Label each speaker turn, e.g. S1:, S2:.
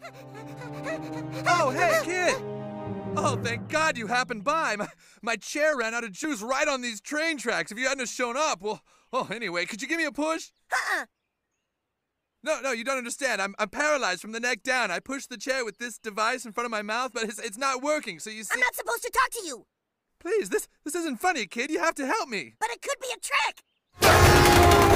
S1: Oh, hey, kid! Oh, thank God you happened by. My chair ran out of juice right on these train tracks. If you hadn't have shown up, well, oh, anyway, could you give me a push? No, you don't understand. I'm paralyzed from the neck down. I pushed the chair with this device in front of my mouth, but it's not working, so you see—
S2: I'm not supposed to talk to you.
S1: Please, this isn't funny, kid. You have to help me.
S2: But it could be a trick.